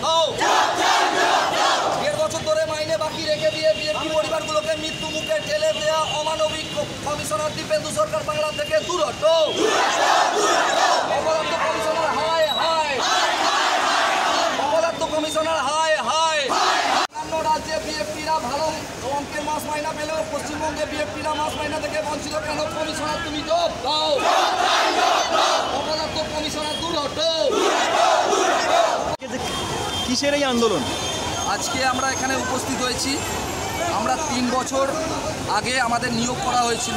দাও। 1.5 বছর ধরে মাইনে বাকি রেখে দিয়ে বিএনপি পরিবারগুলোকে মৃত্যু মুখে ঠেলে দেওয়া অমানবিক কমিশনার দীপেন্দু সরকার বাংলা থেকে দূর হটো। অপরাধ কমিশনার হায় হায়, অপরাধ কমিশনার হায় হায়। অন্যান্য রাজ্যে বিএনপিরা ভালো অঙ্কের মাস মাইনা পেলেও পশ্চিমবঙ্গে বিএনপিরা মাস মাইনা থেকে বঞ্চিত কেন? কমিশনার তুমি জবাব দাও। অপরাধ কমিশনার দূর হটো। কিসের এই আন্দোলন? আজকে আমরা এখানে উপস্থিত হয়েছি, আমরা 3 বছর আগে আমাদের নিয়োগ করা হয়েছিল।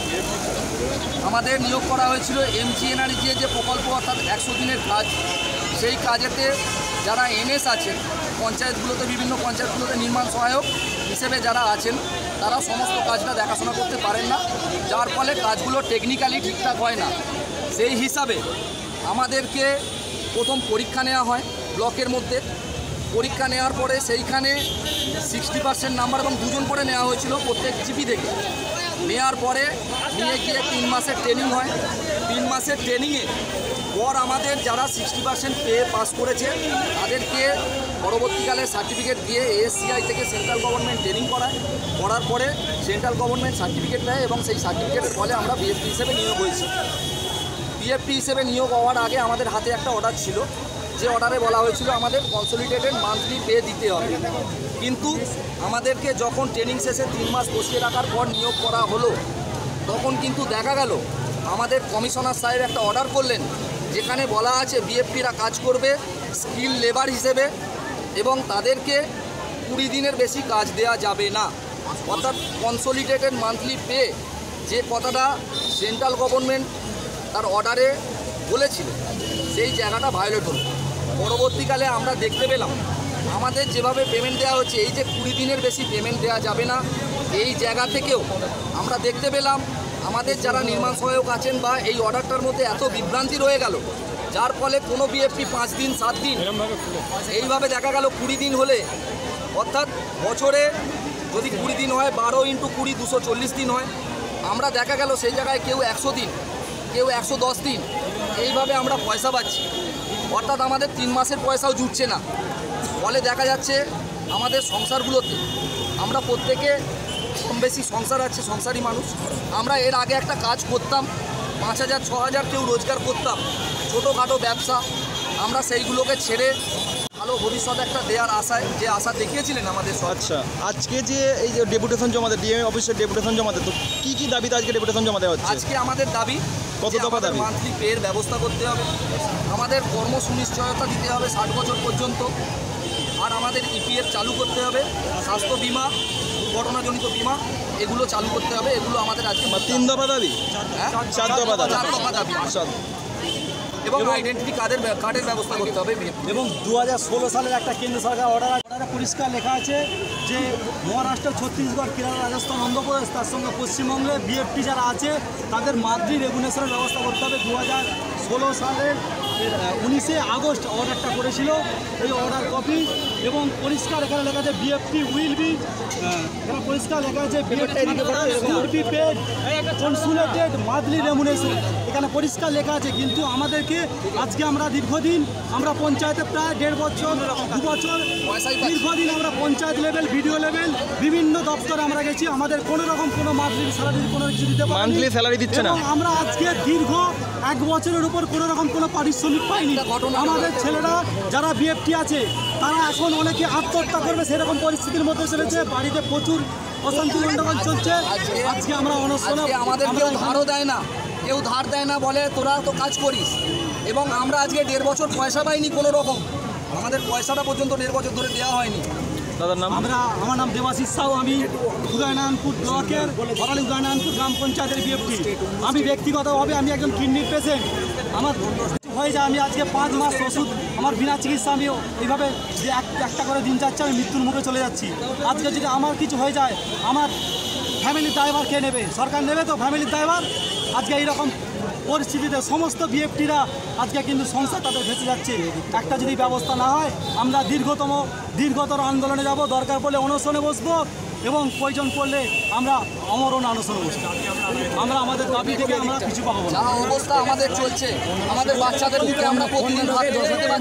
MGNREGA যে প্রকল্প, অর্থাৎ 100 দিনের কাজ, সেই কাজেতে যারা এনএস আছেন পঞ্চায়েতগুলোতে, বিভিন্ন পঞ্চায়েতগুলোতে নির্মাণ সহায়ক হিসেবে যারা আছেন, তারা সমস্ত কাজটা দেখাশোনা করতে পারেন না, যার ফলে কাজগুলো টেকনিক্যালি ঠিকঠাক হয় না। সেই হিসাবে আমাদেরকে প্রথম পরীক্ষা নেওয়া হয় ব্লকের মধ্যে। পরীক্ষা নেওয়ার পরে সেইখানে 60% নাম্বার এবং 2 জন করে নেওয়া হয়েছিল প্রত্যেক জিপি থেকে। নেওয়ার পরে নিয়ে গিয়ে 3 মাসের ট্রেনিং হয়। 3 মাসের ট্রেনিংয়ে পর আমাদের যারা 60% পেয়ে পাস করেছে তাদেরকে পরবর্তীকালে সার্টিফিকেট দিয়ে ASCI থেকে সেন্ট্রাল গভর্নমেন্ট ট্রেনিং করার পরে সেন্ট্রাল গভর্নমেন্ট সার্টিফিকেট দেয় এবং সেই সার্টিফিকেটের ফলে আমরা বিএফপি হিসেবে নিয়োগ হয়েছি। বিএফপি হিসেবে নিয়োগ হওয়ার আগে আমাদের হাতে একটা অর্ডার ছিল, যে অর্ডারে বলা হয়েছিল আমাদের কনসলিডেটেড মান্থলি পে দিতে হবে। কিন্তু আমাদেরকে যখন ট্রেনিং শেষে 3 মাস বসিয়ে রাখার পর নিয়োগ করা হলো, তখন কিন্তু দেখা গেল আমাদের কমিশনার সাহেব একটা অর্ডার করলেন, যেখানে বলা আছে বিএফপিরা কাজ করবে স্কিল লেবার হিসেবে এবং তাদেরকে 20 দিনের বেশি কাজ দেওয়া যাবে না। অর্থাৎ কনসলিডেটেড মান্থলি পে যে কথাটা সেন্ট্রাল গভর্নমেন্ট তার অর্ডারে বলেছিল, সেই জায়গাটা ভায়োলেট হলো। পরবর্তীকালে আমরা দেখতে পেলাম আমাদের যেভাবে পেমেন্ট দেওয়া হচ্ছে, এই যে 20 দিনের বেশি পেমেন্ট দেওয়া যাবে না, এই জায়গা থেকেও আমরা দেখতে পেলাম আমাদের যারা নির্মাণ সহায়ক আছেন বা এই অর্ডারটার মধ্যে এত বিভ্রান্তি রয়ে গেল, যার ফলে কোনো বিএফপি 5 দিন 7 দিন এইভাবে দেখা গেল 20 দিন হলে, অর্থাৎ বছরে যদি 20 দিন হয় 12 × 20 240 দিন হয়। আমরা দেখা গেল সেই জায়গায় কেউ 100 দিন, কেউ 110 দিন এইভাবে আমরা পয়সা পাচ্ছি। অর্থাৎ আমাদের 3 মাসের পয়সাও জুটছে না। ফলে দেখা যাচ্ছে আমাদের সংসারগুলোতে, আমরা প্রত্যেকে কম বেশি সংসার আছে, সংসারী মানুষ। আমরা এর আগে একটা কাজ করতাম, 5000 6000 কেউ রোজগার করতাম, ছোটোখাটো ব্যবসা। আমরা সেইগুলোকে ছেড়ে ভালো ভবিষ্যৎ একটা দেওয়ার আশায়, যে আশা দেখিয়েছিলেন আমাদের। আচ্ছা, আজকে যে এই যে ডেপুটেশন জমা দেয়, ডিএম অফিসের ডেপুটেশন জমা দেয়, তো কী দাবিতে আজকে ডেপুটেশন জমা দেওয়া হচ্ছে? আজকে আমাদের দাবি, কত দফা দাবি? মান্থলি পের ব্যবস্থা করতে হবে, আমাদের কর্ম সুনিশ্চয়তা দিতে হবে 60 বছর পর্যন্ত, আর আমাদের ইপিএফ চালু করতে হবে, স্বাস্থ্য বিমা, দুর্ঘটনাজনিত বিমা এগুলো চালু করতে হবে। এগুলো আমাদের আজকে 3 দফা দাবি, 4 দফা দাবি, 4 দফা দাবি। এবং আইডেন্টিটি কার্ডের ব্যবস্থা করতে হবে। এবং 2016 সালের একটা কেন্দ্র সরকার অর্ডারে পরিষ্কার লেখা আছে যে মহারাষ্ট্র, ছত্তিশগড়, কেরালা, রাজস্থান, অন্ধ্রপ্রদেশ, তার সঙ্গে পশ্চিমবঙ্গে বিএফটি যারা আছে তাদের মান্থলি রেগুলেশনের ব্যবস্থা করতে হবে। 2016 সালের 19 আগস্ট অর্ডারটা করেছিল, এই অর্ডার কপি। এবং পরিষ্কার এখানে লেখা আছে বিএফটি উইল বি, এখানে পরিষ্কার লেখা আছে BFT paid consolidated monthly remuneration, এখানে পরিষ্কার লেখা আছে। কিন্তু আমাদেরকে আজকে আমরা দীর্ঘদিন, আমরা পঞ্চায়েতে প্রায় 1.5 বছর 2 বছর দীর্ঘদিন আমরা পঞ্চায়েত লেভেল, বিডিও লেভেল, বিভিন্ন দপ্তরে আমরা গেছি, আমাদের কোনো রকম কোনো মান্থলি স্যালারি কোনো কিছু দিতে পারি, মান্থলি স্যালারি দিচ্ছে না। আমরা আজকে দীর্ঘ 1 বছরের উপর কোনো রকম কোনো পারিশ্রমিক পাইনি। আমাদের ছেলেরা যারা বিএফটি আছে তারা এখন অনেকে আত্মহত্যা করবে সেরকম পরিস্থিতির মধ্যে চলেছে, বাড়িতে প্রচুর অশান্তি গন্ডগোল চলছে। আজকে আমরা অনশনে, আমাদের কেউ ধারও দেয় না, কেউ ধার দেয় না, বলে তোরা তো কাজ করিস। এবং আমরা আজকে 1.5 বছর পয়সা পাইনি কোনো রকম, আমাদের পয়সাটা পর্যন্ত 1.5 বছর ধরে দেওয়া হয়নি। দাদার নাম? আমার নাম দেবাশিস সাউ, আমি উদয়নারায়ণপুর ব্লকের বড়ালি উদয়নারায়ণপুর গ্রাম পঞ্চায়েতের বিএফটি। আমি ব্যক্তিগতভাবে আমি একজন কিডনির পেশেন্ট, আমার হয়ে যায়, আমি আজকে 5 মাস ওষুধ আমার বিনা চিকিৎসা, আমি এইভাবে যে একটা করে দিন যাচ্ছে, আমি মৃত্যুর মুখে চলে যাচ্ছি। আজকে যদি আমার কিছু হয়ে যায়, আমার ফ্যামিলির ড্রাইভার কে নেবে? সরকার নেবে তো ফ্যামিলির ড্রাইভার? আজকে এইরকম পরিস্থিতিতে সমস্ত বিএফটিরা আজকে কিন্তু সংসার তাদের ভেসে যাচ্ছে। একটা যদি ব্যবস্থা না হয়, আমরা দীর্ঘতর আন্দোলনে যাব, দরকার পড়লে অনশনে বসবো এবং প্রয়োজন পড়লে আমরা আমরণ আলোচনা বসবো। আমরা আমাদের দাবি থেকে আমরা কিছু পাবো না। অবস্থা আমাদের চলছে, আমাদের বাচ্চাদের মুখে আমরা প্রতিদিন ভাত খেতে পাচ্ছি।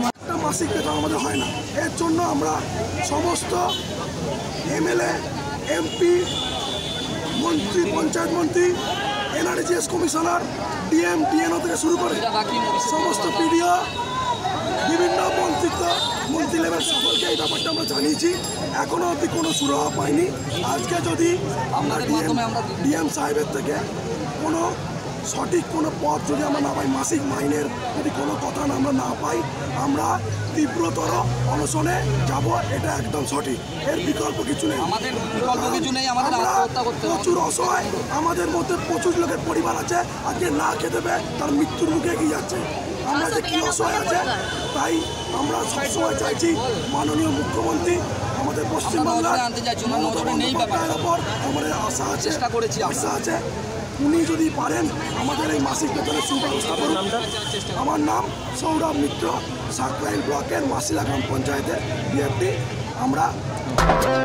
মাসিক বেতন আমাদের হয় না। এর জন্য আমরা সমস্ত এমএলএ, এমপি, মন্ত্রী, পঞ্চায়েত মন্ত্রী, এনআরজিএস কমিশনার, ডিএম, ডিএনও থেকে শুরু করে সমস্ত পিডিও, বিভিন্ন মন্ত্রী লেভেল সকলকে এই ব্যাপারটা আমরা জানিয়েছি। এখনও অবধি কোনো সুরাহা পাইনি। আজকে যদি আমরা ডিএম সাহেবের থেকে কোনো সঠিক কোনো পথ যদি আমরা না পাই, মাসিক মাইনের যদি কোনো কথা আমরা না পাই, আমরা তীব্রতর অনশনে যাব, এটা একদম সঠিক। এর বিকল্প কিছু নেই, আমাদের বিকল্প কিছু নেই, আমাদের আত্মহত্যা করতে হবে। প্রচুর অসহায়, আমাদের মধ্যে প্রচুর লোকের পরিবার আছে আজকে না খেতে পেয়ে তার মৃত্যুর মুখে এগিয়ে যাচ্ছে। আমরা যে কি অসহায় আছে, তাই আমরা সবসময় চাইছি মাননীয় মুখ্যমন্ত্রী আমাদের পশ্চিমবাংলার আনতে চাইছি, নেই ব্যাপার ওপর আমাদের আশা আছে, চেষ্টা করেছি, আশা আছে। উনি যদি পারেন আমাদের এই মাসিক বেতনের সুব্যবস্থা করুন। আমার নাম সৌরভ মিত্র, সাকরাইল ব্লকের মাসিলা গ্রাম পঞ্চায়েতের বিএফটি। আমরা